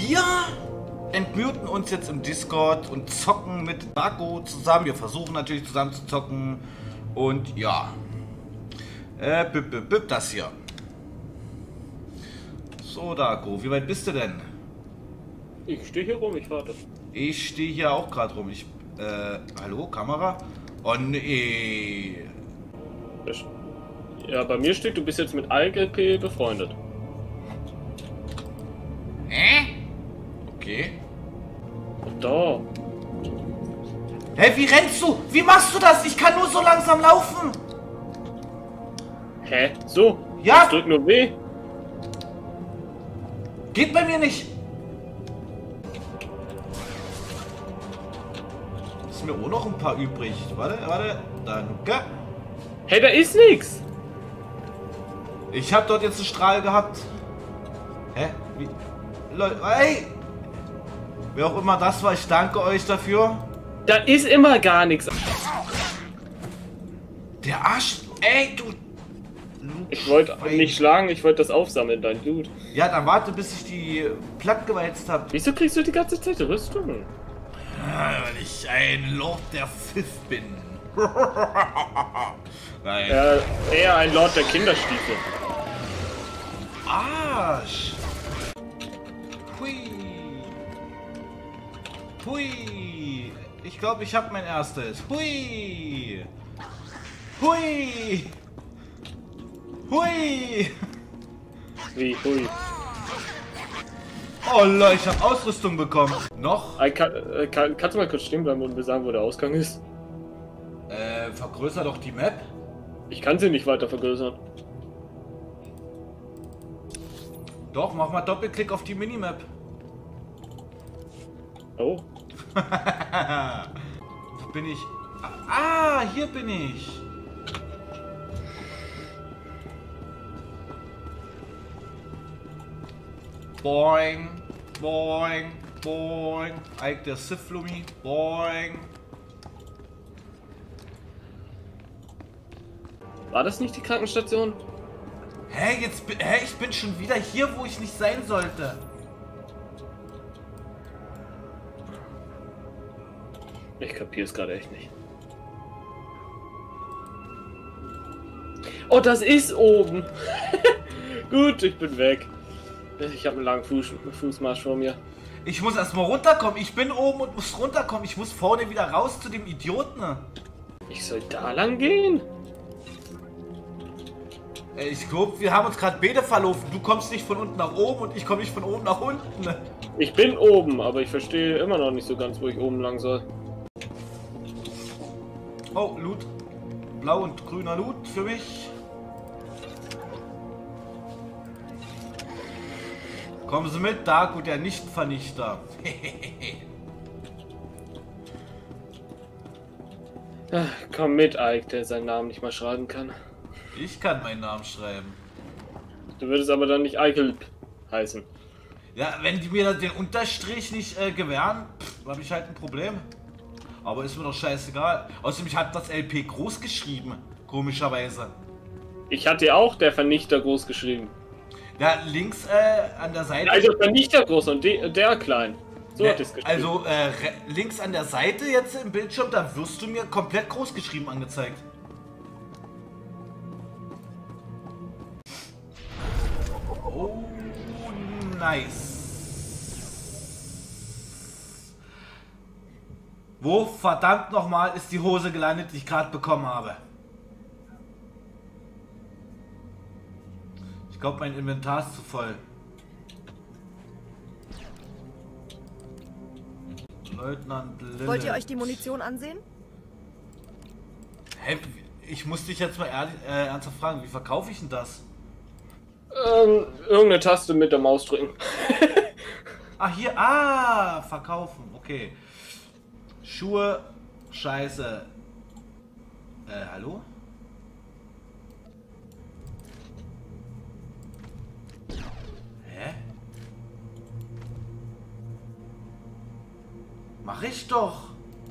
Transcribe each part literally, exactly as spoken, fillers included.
Wir entmuten uns jetzt im Discord und zocken mit Marco zusammen. Wir versuchen natürlich zusammen zu zocken. Und ja. Äh, bip, bip, bip, das hier. So, Darko, wie weit bist du denn? Ich stehe hier rum, ich warte. Ich stehe hier auch gerade rum. Ich, äh, hallo, Kamera? Oh, nee. Ja, bei mir steht, du bist jetzt mit I P befreundet. Hä? Okay. Da. Hä, wie rennst du? Wie machst du das? Ich kann nur so langsam laufen. Hä? So? Ja? Ich drück nur W. Geht bei mir nicht. Ist mir auch noch ein paar übrig. Warte, warte. Danke. Hey, da ist nix. Ich habe dort jetzt einen Strahl gehabt. Hä? Wie? Leute, hey! Wer auch immer das war, ich danke euch dafür. Da ist immer gar nichts. Der Arsch. Ey, du. Ich wollte nicht schlagen, ich wollte das aufsammeln, dein Dude. Ja, dann warte, bis ich die platt gewalzt habe. Wieso kriegst du die ganze Zeit Rüstung? Weil ich ein Lord der Pfiff bin. Nein. Ja, eher ein Lord der Kinderstiefel. Arsch. Hui. Hui. Ich glaube, ich habe mein erstes. Hui. Hui. Hui. Wie, hui. Oh Leute, ich habe Ausrüstung bekommen. Noch? Äh, kann, äh, kann, kannst du mal kurz stehen bleiben und mir sagen, wo der Ausgang ist? Äh, vergrößer doch die Map. Ich kann sie nicht weiter vergrößern. Doch, mach mal Doppelklick auf die Minimap. Oh. Wo bin ich? Ah, hier bin ich. Boing, boing, boing. Ike der Sith-Flummi. Boing. War das nicht die Krankenstation? Hä, jetzt bin, hä, ich bin schon wieder hier, wo ich nicht sein sollte. Ich kapiere es gerade echt nicht. Oh, das ist oben. Gut, ich bin weg. Ich habe einen langen Fuß, Fußmarsch vor mir. Ich muss erstmal runterkommen. Ich bin oben und muss runterkommen. Ich muss vorne wieder raus zu dem Idioten. Ich soll da lang gehen? Ich glaube, wir haben uns gerade beide verlaufen. Du kommst nicht von unten nach oben und ich komme nicht von oben nach unten. Ich bin oben, aber ich verstehe immer noch nicht so ganz, wo ich oben lang soll. Oh, Loot. Blau und grüner Loot für mich. Kommen Sie mit, Darko, der Nichtvernichter. Ach, komm mit, Ike, der seinen Namen nicht mal schreiben kann. Ich kann meinen Namen schreiben. Du würdest aber dann nicht Eichel heißen. Ja, wenn die mir den Unterstrich nicht äh, gewähren, habe ich halt ein Problem. Aber ist mir doch scheißegal. Außerdem, ich habe das L P groß geschrieben. Komischerweise. Ich hatte ja auch der Vernichter groß geschrieben. Ja, links äh, an der Seite. Also Vernichter groß und de der klein. So ja, hat es geschrieben. Also äh, links an der Seite jetzt im Bildschirm, da wirst du mir komplett groß geschrieben angezeigt. Oh, nice. Wo verdammt nochmal ist die Hose gelandet, die ich gerade bekommen habe? Ich glaube, mein Inventar ist zu voll. Leutnant Lille. Wollt ihr euch die Munition ansehen? Hä? Ich muss dich jetzt mal ehrlich, äh, ernsthaft fragen, wie verkaufe ich denn das? Ähm, irgendeine Taste mit der Maus drücken. Ach, hier, ah, verkaufen, okay. Schuhe, scheiße. Äh, hallo? Hä? Mach ich doch.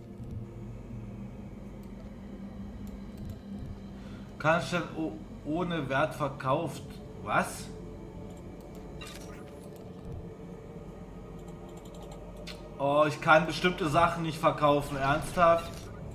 Kannst du ohne Wert verkauft. Was? Oh, ich kann bestimmte Sachen nicht verkaufen. Ernsthaft?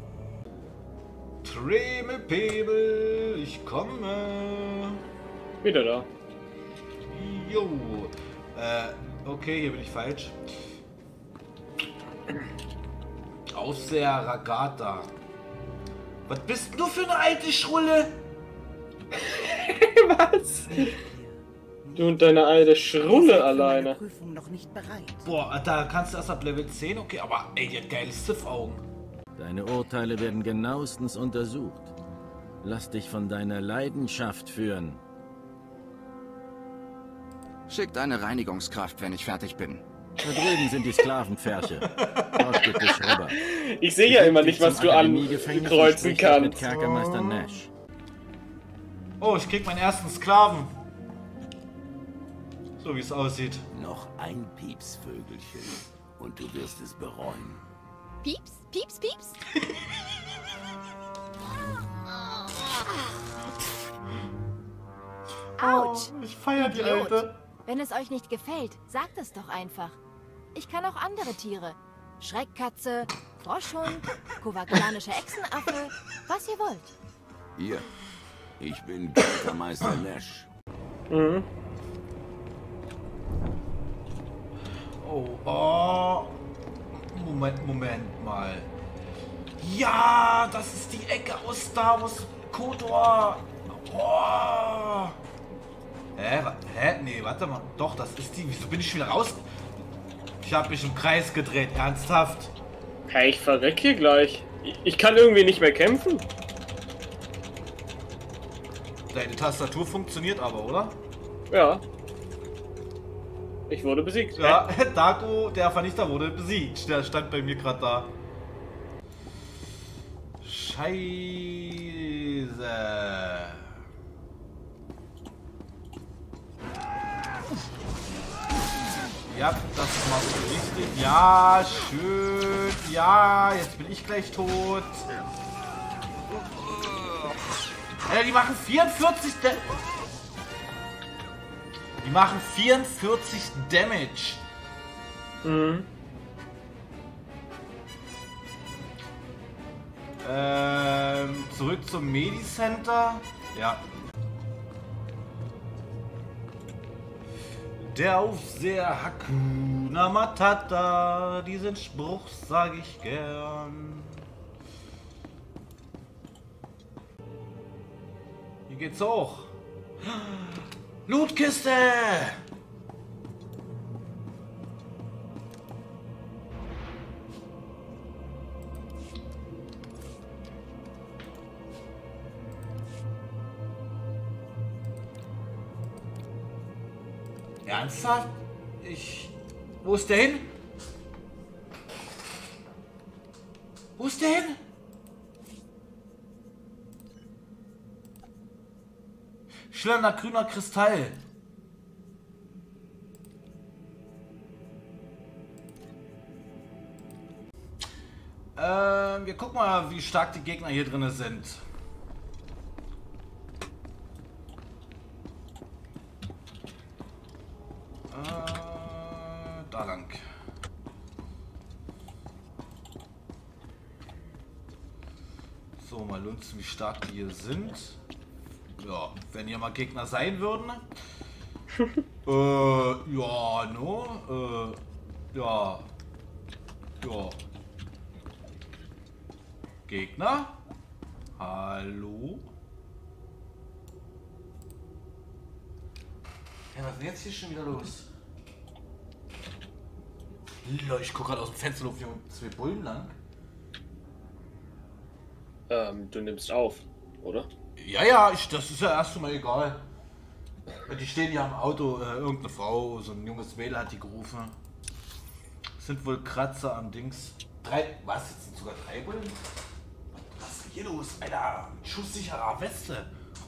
Tremepebel, ich komme. Wieder da. Jo. Äh, okay, hier bin ich falsch. Aufseher Ragata. Was bist du für eine alte Schrulle? Was? Du und deine alte Schrulle alleine. Prüfung noch nicht bereit. Boah, da kannst du erst ab Level zehn, okay, aber ey, die hat geile Stiff-Augen. Deine Urteile werden genauestens untersucht. Lass dich von deiner Leidenschaft führen. Schickt eine Reinigungskraft, wenn ich fertig bin. Da drüben sind die Sklavenpferche. Dort gibt es Schrubber. Ich sehe ja immer nicht, was du ankreuzen kannst. Mit Kerkermeister Nash. Oh, ich krieg meinen ersten Sklaven. So wie es aussieht. Noch ein Piepsvögelchen und du wirst es bereuen. Pieps, pieps, pieps. Autsch! Oh, ich feier die Idiot. Alte. Wenn es euch nicht gefällt, sagt es doch einfach. Ich kann auch andere Tiere. Schreckkatze, Froschhund, kovakianischer Echsenaffe, was ihr wollt. Hier, ich bin Kerkermeister Nash. Mhm. Oh, oh. Moment, Moment mal. Ja, das ist die Ecke aus Star Wars Kotor. Oh. Hä? wa- Hä? Nee, warte mal. Doch, das ist die. Wieso bin ich wieder raus? Ich habe mich im Kreis gedreht. Ernsthaft? Hey, ich verreck hier gleich. Ich- Ich kann irgendwie nicht mehr kämpfen. Deine Tastatur funktioniert aber, oder? Ja. Ich wurde besiegt. Ja, Dago, der Vernichter, wurde besiegt. Der stand bei mir gerade da. Scheiße. Ja, das machst du richtig. Ja, schön. Ja, jetzt bin ich gleich tot. Alter, die machen vierundvierzig Da- Die machen vierundvierzig Damage. Mhm. Ähm, zurück zum Medicenter. Ja. Der Aufseher Hakuna Matata. Diesen Spruch sage ich gern. Hier geht's hoch. Lootkiste! Ernsthaft? Ich... Wo ist der hin? Wo ist der hin? Schillernder grüner Kristall. Ähm, wir gucken mal, wie stark die Gegner hier drin sind. Äh, da lang. So, mal lunzen, wie stark die hier sind. Ja, wenn hier mal Gegner sein würden. äh, ja, no. Äh, ja. Ja. Gegner? Hallo? Ja, was ist denn jetzt hier schon wieder los? Leute, ich gucke gerade aus dem Fenster auf zwei Bullen lang. Ähm, du nimmst auf, oder? Ja, ja, ich, das ist ja erst mal egal. Die stehen hier am Auto, äh, irgendeine Frau, so ein junges Mädel hat die gerufen. Das sind wohl Kratzer am Dings. Drei, was, jetzt sind sogar drei Bullen? Was ist denn hier los, Alter? Mit schusssicherer Weste.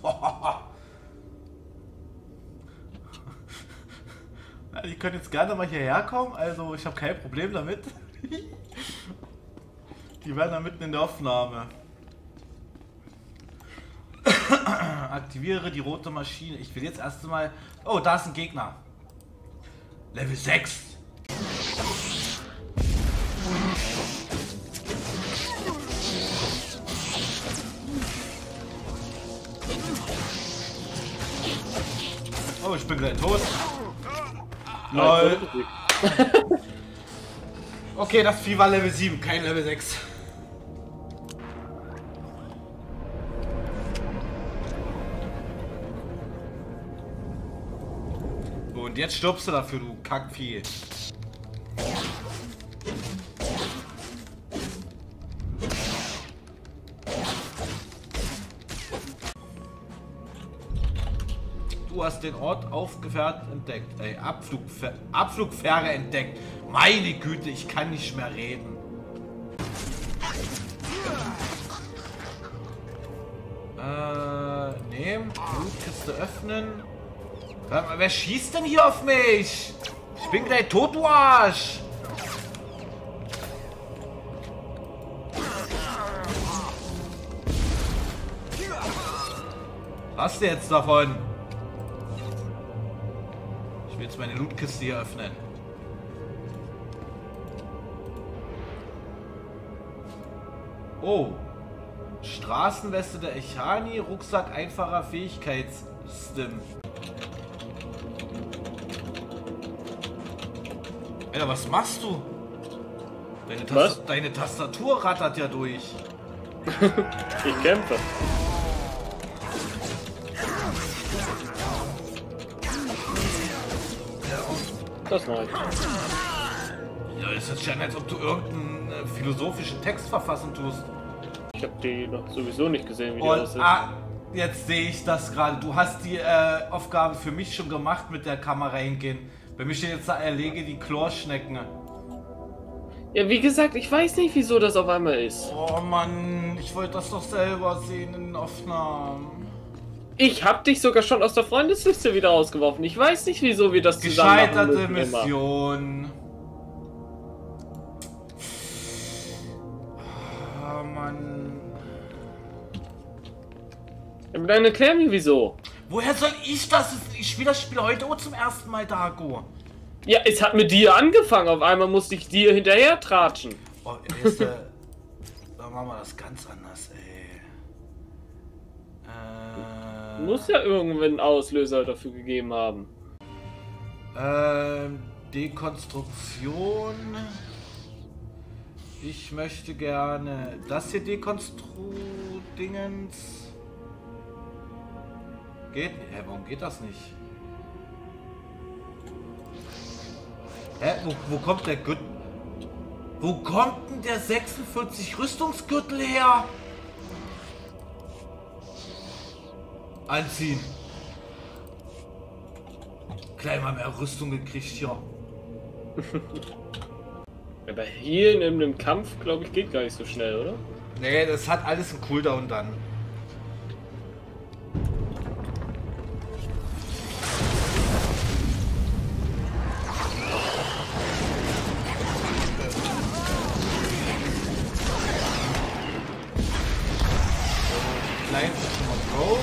Ja, die können jetzt gerne mal hierher kommen, also ich habe kein Problem damit. Die werden da mitten in der Aufnahme. Aktiviere die rote Maschine. Ich will jetzt erst mal... Oh, da ist ein Gegner. Level sechs. ich bin gleich tot. Nein, Lol. Okay, das Vieh war Level sieben, kein Level sechs. Und jetzt stirbst du dafür, du Kackvieh. Du hast den Ort aufgefährt entdeckt. Ey, Abflugfer Abflugfähre entdeckt. Meine Güte, ich kann nicht mehr reden. Äh, nehmen. Blutkiste öffnen. Wer, wer schießt denn hier auf mich? Ich bin gleich tot, du Arsch. Was hast du jetzt davon? Ich will jetzt meine Lootkiste hier öffnen. Oh. Straßenweste der Echani, Rucksack einfacher Fähigkeitsstim. Alter, was machst du? Deine, Tas Was? Deine Tastatur rattert ja durch. Ich kämpfe. Das mache ich. Ja, es ist schon, als ob du irgendeinen äh, philosophischen Text verfassen tust. Ich habe die noch sowieso nicht gesehen, wie die Und, aussehen. ah, jetzt sehe ich das gerade. Du hast die äh, Aufgabe für mich schon gemacht mit der Kamera hingehen. Bei mir steht jetzt da, erlege die Chlorschnecken. Ja, wie gesagt, ich weiß nicht, wieso das auf einmal ist. Oh Mann, ich wollte das doch selber sehen in Aufnahmen. Ich hab dich sogar schon aus der Freundesliste wieder rausgeworfen. Ich weiß nicht, wieso wir das zusammen machen Gescheiterte müssen immer. Mission. Oh Mann. Ja, aber dann erklär mir, wieso. Woher soll ich das? Ich spiele das Spiel heute auch zum ersten Mal, Dago. Ja, es hat mit dir angefangen. Auf einmal musste ich dir hinterher tratschen. Oh, jetzt, äh, dann machen wir das ganz anders, ey. Äh, Muss ja irgendwann einen Auslöser dafür gegeben haben. Ähm, Dekonstruktion. Ich möchte gerne das hier Dekonstru-Dingens. Geht nicht. Hä, warum geht das nicht? Hä, wo, wo kommt der Gürtel? Wo kommt denn der sechsundvierzig Rüstungsgürtel her? Anziehen. Gleich mal mehr Rüstung gekriegt hier. Aber hier in dem Kampf, glaube ich, geht gar nicht so schnell, oder? Nee, das hat alles einen Cooldown dann. Klein ist schon mal drauf.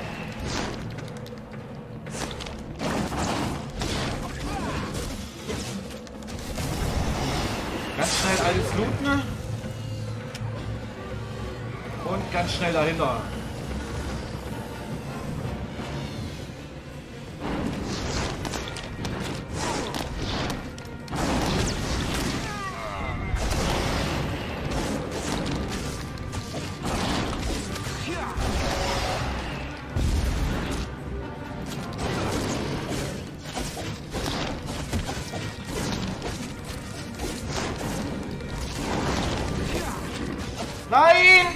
Ganz schnell alles looten. Und ganz schnell dahinter. Nein!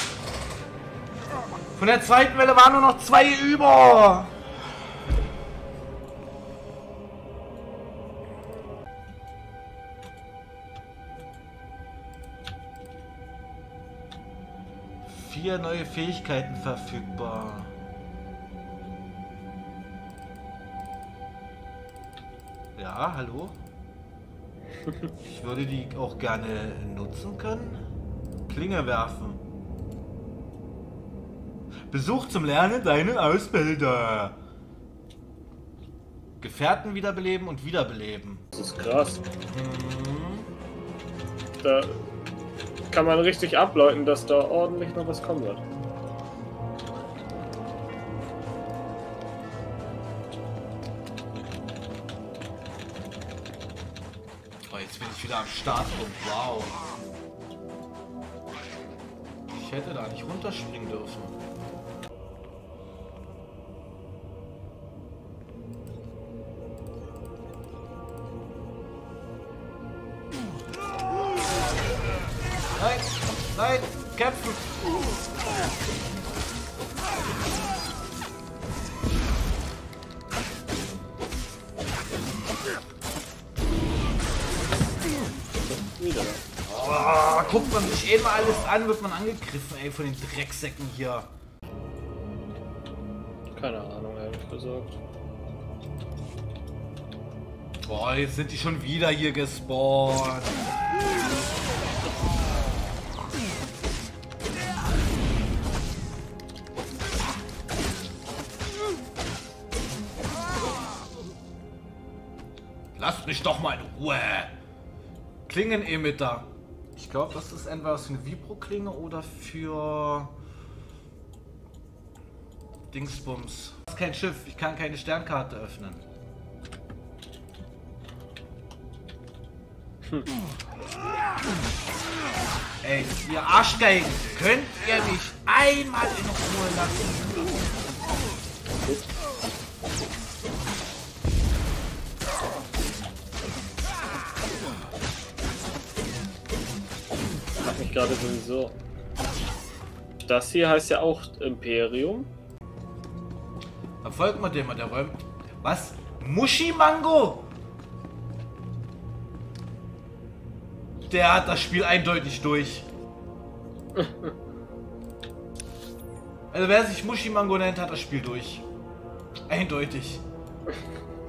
Von der zweiten Welle waren nur noch zwei über. Vier neue Fähigkeiten verfügbar. Ja, hallo? Ich würde die auch gerne nutzen können. Klinge werfen. Besuch zum Lernen deinen Ausbilder. Gefährten wiederbeleben und wiederbeleben. Das ist krass. Mhm. Da kann man richtig ableiten, dass da ordentlich noch was kommen wird. Oh, jetzt bin ich wieder am Startpunkt. Wow. Ich hätte da nicht runterspringen dürfen. Nein, nein, kämpfen! Wieder. Oh, guckt man sich eh mal alles an, wird man angegriffen, ey, von den Drecksäcken hier. Keine Ahnung, ehrlich gesagt. Boah, jetzt sind die schon wieder hier gespawnt. Lasst mich doch mal in Ruhe. Klingenemitter. Ich glaube, das ist entweder für eine Vibro-Klinge oder für Dingsbums. Das ist kein Schiff. Ich kann keine Sternkarte öffnen. Hm. Ey, ihr Arschgeigen, könnt ihr mich einmal in Ruhe lassen? Mach mich gerade sowieso. Das hier heißt ja auch Imperium. Dann folgt man dem mal, der räumt. Was? Muschi-Mango? Der hat das Spiel eindeutig durch. Also wer sich Muschi-Mango nennt, hat das Spiel durch. Eindeutig.